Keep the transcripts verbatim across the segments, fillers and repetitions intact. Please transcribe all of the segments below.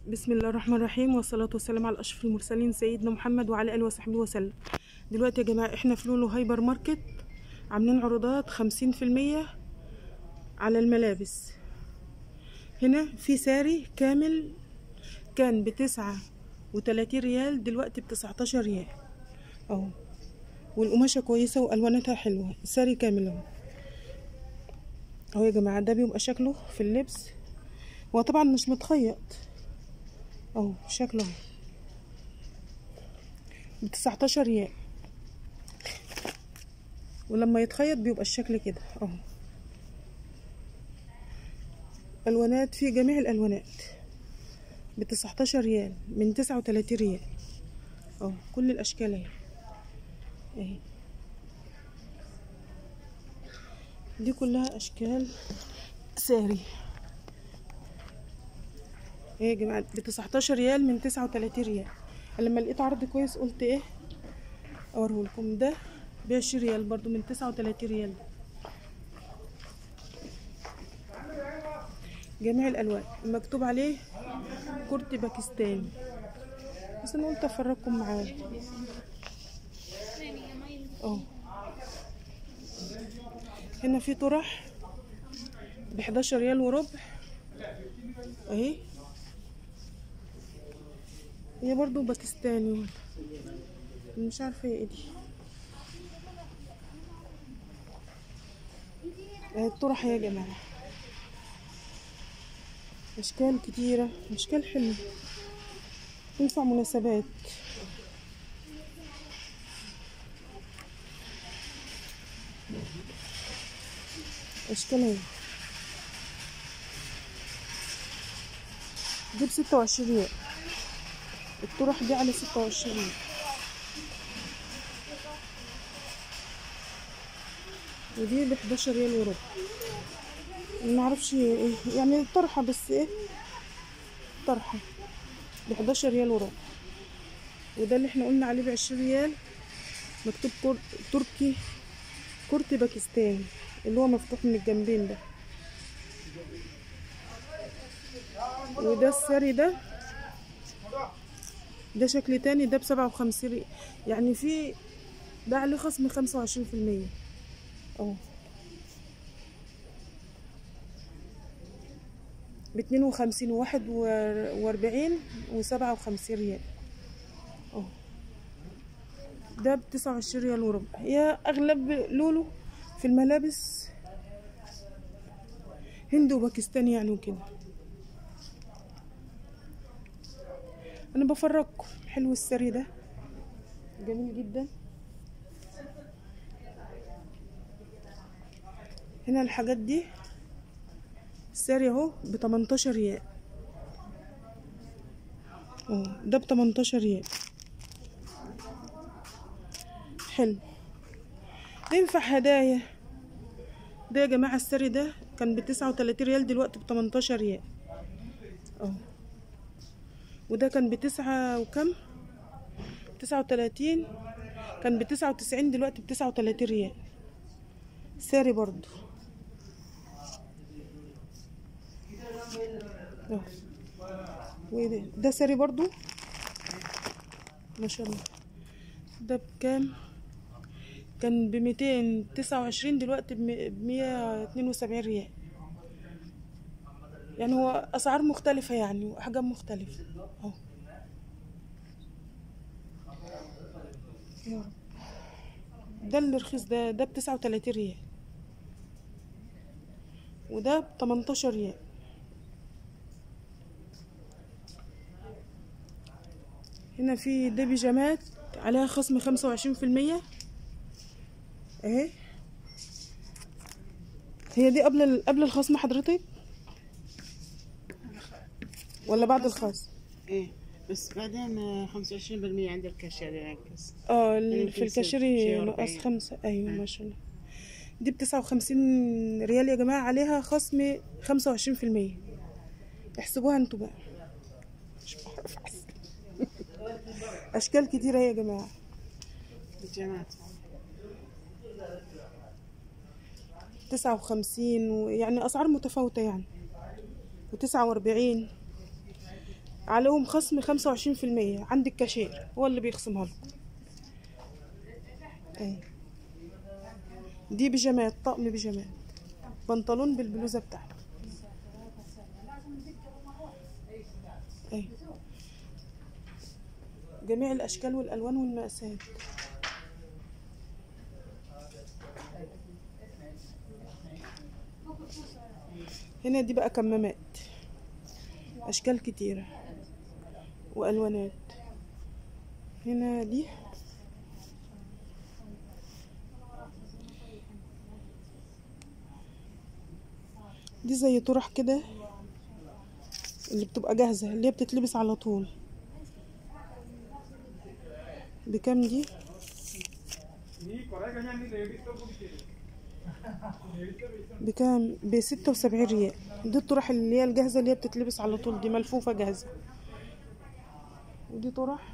بسم الله الرحمن الرحيم، والصلاة والسلام على أشرف المرسلين سيدنا محمد وعلى آله وصحبه وسلم. دلوقتي يا جماعة احنا في لولو هايبر ماركت عاملين عروضات خمسين في المية على الملابس. هنا في ساري كامل كان بتسعة وتلاتين ريال، دلوقتي بتسعتاشر ريال اهو، والقماشة كويسة والواناتها حلوة. ساري كامل اهو اهو يا جماعة. ده بيبقى شكله في اللبس، هو طبعا مش متخيط اهو، شكله اهو بتسعتاشر ريال، ولما يتخيط بيبقى الشكل كده اهو. الوانات في جميع الالوانات بتسعتاشر ريال من تسعة وتلاتين ريال اهو، كل الاشكال اهي اهي. دي كلها اشكال ساري ايه يا جماعه، بتسعتاشر ريال من تسعة وتلاتين ريال. لما لقيت عرض كويس قلت ايه اوريه لكم. ده بعشرين ريال برضو من تسعة وتلاتين ريال، جميع الالوان مكتوب عليه كرتي باكستاني، بس انا قلت افرجكم معاه اهو. هنا في طرح ب حداشر ريال وربع اهي، هي برضو باكستاني مش عارفه ايه دي اهي. الطرح يا جماعه اشكال كتيره، اشكال حلوه تنفع مناسبات. اشكال اهي، دي بستة وعشرين ريال، الطرح دي على ستة وعشرين ريال، ودي ب حداشر ريال وربع. ما اعرفش ايه يعني الطرحه، بس ايه طرحه ب حداشر ريال وربع. وده اللي احنا قلنا عليه ب عشرين ريال، مكتوب كور... تركي كرتي باكستاني، اللي هو مفتوح من الجنبين ده. وده الساري ده ده شكل تاني، ده بسبعة وخمسين ريال، يعني في ده عليه خصم خمسة وعشرين في المية اهو، باتنين وخمسين وواحد واربعين وسبعة وخمسين ريال اهو. ده بتسعة وعشرين ريال وربع. هي اغلب لولو في الملابس هند وباكستاني يعني وكده. انا بفرجكم، حلو السري ده جميل جدا. هنا الحاجات دي الساري اهو ب تمنتاشر ريال اهو، ده ب تمنتاشر ريال حلو، ينفع هدايا. ده يا جماعه الساري ده كان ب تسعة وتلاتين ريال، دلوقتي ب تمنتاشر ريال اهو. وده كان بتسعة وكم تسعة وتلاتين، كان بتسعة وتسعين، دلوقتي بتسعة وتلاتين ريال. ساري برضو اهو. وده ده ساري برضو ما شاء الله. ده بكام؟ كان بميتين تسعة وعشرين، دلوقتي بمية اتنين وسبعين ريال. يعني هو اسعار مختلفة يعني واحجام مختلفة اهو. ده اللي رخيص ده ده بتسعة وتلاتين ريال، وده بتمنتاشر ريال. هنا في ده بيجامات عليها خصم خمسة وعشرين في المية اهي. هي دي قبل قبل الخصم حضرتك ولا بعد الخصم؟ ايه بس بعدين خمسة وعشرين بالمية عند الكاشير ينقص. اه في الكاشيري نقص خمسة. ايوه ما شاء الله. دي بتسعة وخمسين ريال يا جماعة، عليها خصم خمسة وعشرين في المية. احسبوها انتوا بقى، مش بعرف احسب. اشكال كتيرة يا جماعة. بيجامات تسعة وخمسين، يعني اسعار متفاوتة يعني، وتسعة واربعين. عليهم خصم خمسة وعشرين في المية عند الكاشير، هو اللي بيخصمها لكم. اهي دي بيجامات، طقم بيجامات، بنطلون بالبلوزه بتاعته. اهي جميع الاشكال والالوان والمقاسات. هنا دي بقى كمامات اشكال كتيره والوانات. هنا دي دي زي طرح كده اللي بتبقى جاهزه، اللي هي بتتلبس على طول. بكام دي؟ بكام؟ بستة وسبعين ريال. دي الطرح اللي هي الجاهزه، اللي هي بتتلبس على طول، دي ملفوفه جاهزه. ودي طرح،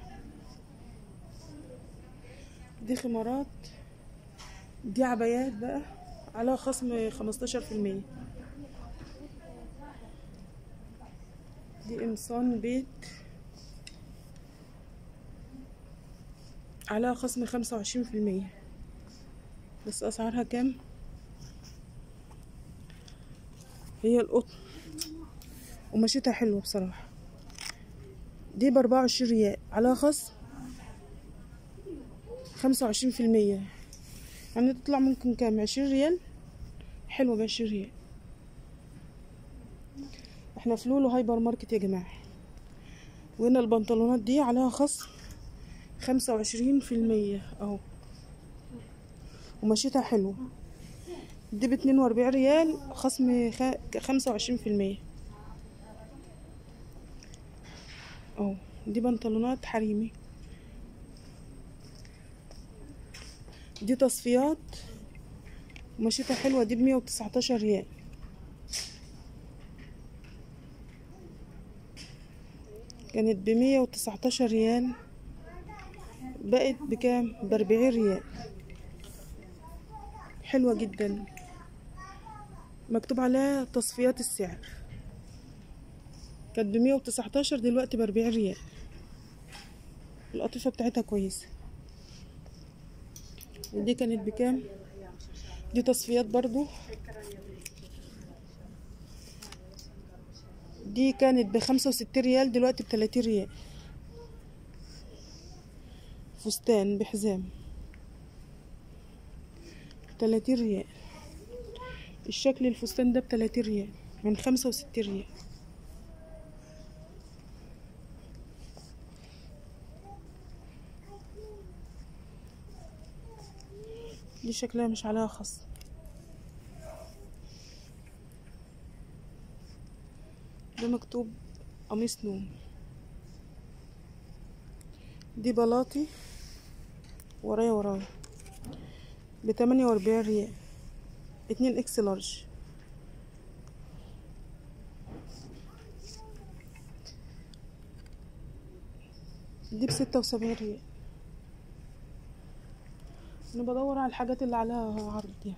دي خمارات، دي عبايات بقى على خصم خمستاشر في المية. دي قمصان بيت على خصم خمسة وعشرين في المية. بس اسعارها كام؟ هي القطن ومشيتها حلوة بصراحة. دي باربعة وعشرين ريال على خصم خمسة وعشرين في المية، يعني تطلع ممكن كام؟ عشرين ريال. حلوة بعشرين ريال. احنا في لولو هايبر ماركت يا جماعة. وهنا البنطلونات دي عليها خصم خمسة وعشرين في المية اهو، ومشيتها حلوة. دي باتنين واربعين ريال، خصم خمسة وعشرين في المية اهو. دي بنطلونات حريمي، دي تصفيات ومشيتها حلوة. دي بمية وتسعتاشر ريال. كانت بمية وتسعتاشر ريال، بقت بكام؟ باربعين ريال. حلوة جدا، مكتوب عليها تصفيات السعر. كانت بمية وتسعتاشر، دلوقتي باربعين ريال. القطيفة بتاعتها كويسة. ودي كانت بكام؟ دي تصفيات برضو. دي كانت بخمسة وستين ريال، دلوقتي بتلاتين ريال. فستان بحزام تلاتين ريال. الشكل الفستان ده بتلاتين ريال من خمسة وستين ريال. دي شكلها مش عليها خصم. ده مكتوب قميص نوم. دي بلاطي ورايا ورايا بتمانية واربعين ريال، اتنين اكس لارج. دي بستة وسبعين ريال. انا بدور على الحاجات اللي عليها عرض يعني.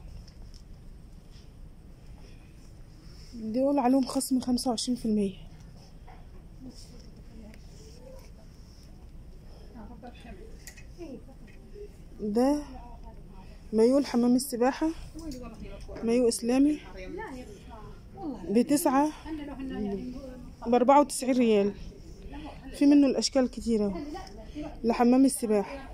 دول عليهم خصم خمسة وعشرين في المية. ده مايو حمام السباحة، مايو اسلامي، بتسعة باربعة وتسعين ريال. في منه الاشكال كتيرة لحمام السباحة.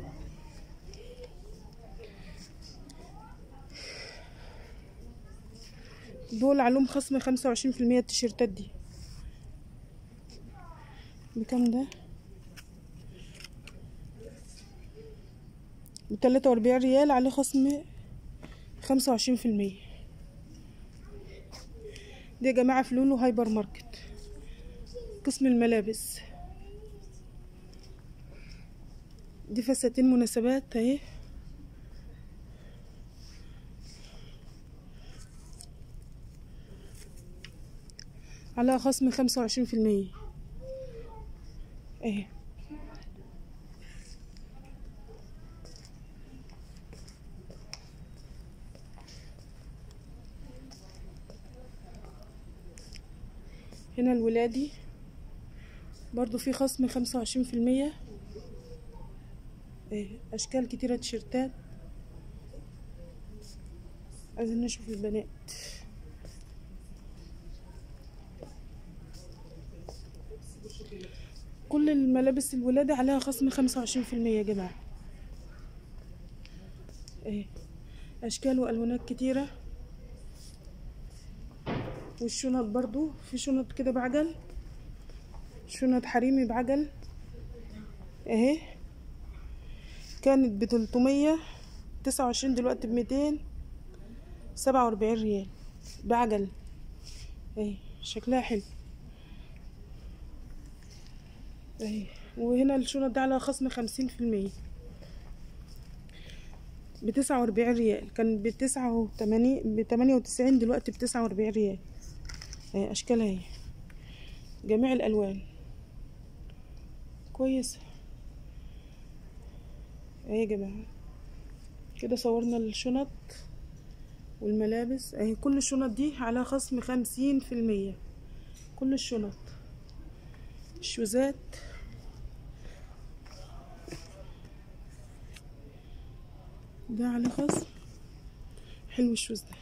دول عليهم خصم خمسة وعشرين في المية. التيشيرتات دي بكام؟ ده بتلاتة واربعين ريال، عليه خصم خمسة وعشرين في المية. دي يا جماعة في لولو هايبر ماركت، قسم الملابس. دي فساتين مناسبات اهي، على خصم خمسة وعشرين في المية اهي. هنا الولادي برضو في خصم خمسة وعشرين في المية. ايه اشكال كتيرة تيشيرتات. عايزين نشوف البنات. كل الملابس الولادة عليها خصم خمسة وعشرين في المية يا جماعة. ايه اشكال والوانات كتيرة. والشنط برضو في شنط كده بعجل، شنط حريمي بعجل اهي. كانت بتلتمية تسعة وعشرين دلوقتي بميتين سبعة واربعين ريال بعجل اهي. شكلها حلو اهي. وهنا الشنط دي على خصم خمسين في المية بتسعة واربعين ريال. كان بتسعة وتمانين بتمانية وتسعين دلوقتي بتسعة واربعين ريال اهي. اشكالها اهي جميع الالوان كويسة اهي يا جماعة. كده صورنا الشنط والملابس اهي. كل الشنط دي على خصم خمسين في المية. كل الشنط. الشوزات ده على خصم حلو. الشوز ده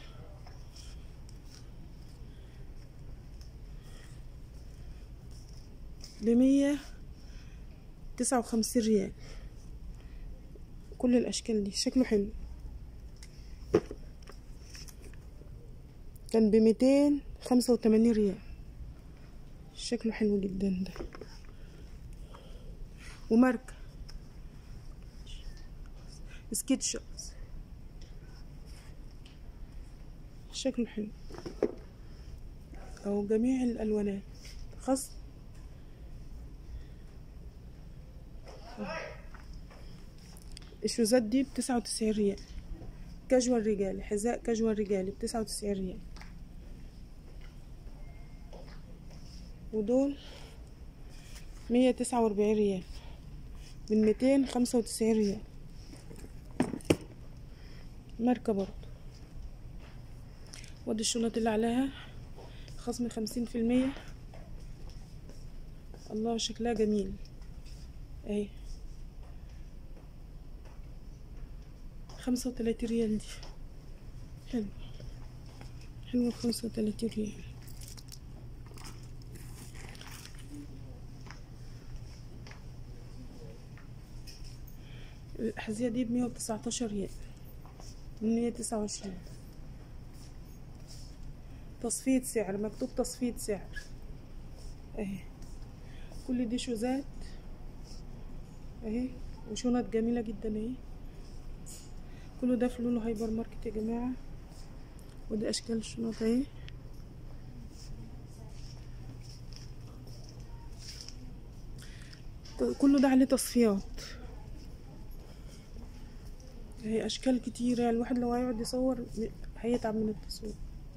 بمية تسعة وخمسين ريال. كل الاشكال دي شكله حلو. كان بميتين خمسة وتمانين ريال. شكله حلو جدا ده. وماركة سكيتشرز شكله حلو او جميع الالوانات. خصم الشوزات دي بتسعة وتسعين ريال. كاجوال رجالي، حذاء كاجوال رجالي بتسعة وتسعين ريال. ودول مية تسعة واربعين ريال من ميتين خمسة وتسعين ريال. ماركة برضو. ودي الشنط اللي عليها خصم خمسين في المية. الله شكلها جميل اهي. خمسة وتلاتين ريال دي. حلو حلو. خمسة وتلاتين ريال. الأحذية دي بمية وتسعتاشر ريال من مية تسعة وعشرين. تصفية سعر، مكتوب تصفية سعر اهي. كل دي شوزات اهي وشنط جميلة جدا اهي. كله ده في لولو هايبر ماركت يا جماعة. ودي اشكال الشنط اهي. كله ده عليه تصفيات اهي. اشكال كتيرة. الواحد لو هيقعد يصور هيتعب من التصوير.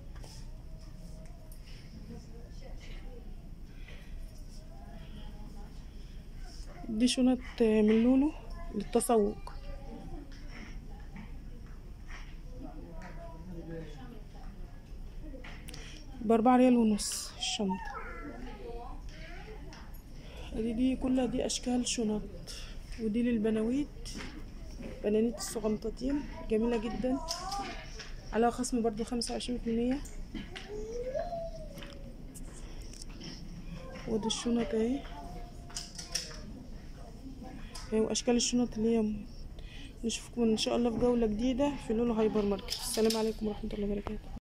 دي شنط من لولو للتسوق باربعة ريال ونص الشنطة. دي دي كلها دي اشكال شنط. ودي للبناويت، بنانيت الصغنطاطين جميلة جدا على خصم برضو خمسة وعشرين في المية. ودي الشنط اهي. واشكال الشنط اللي هي. نشوفكم ان شاء الله في جولة جديدة في لولو هايبر ماركت. السلام عليكم ورحمة الله وبركاته.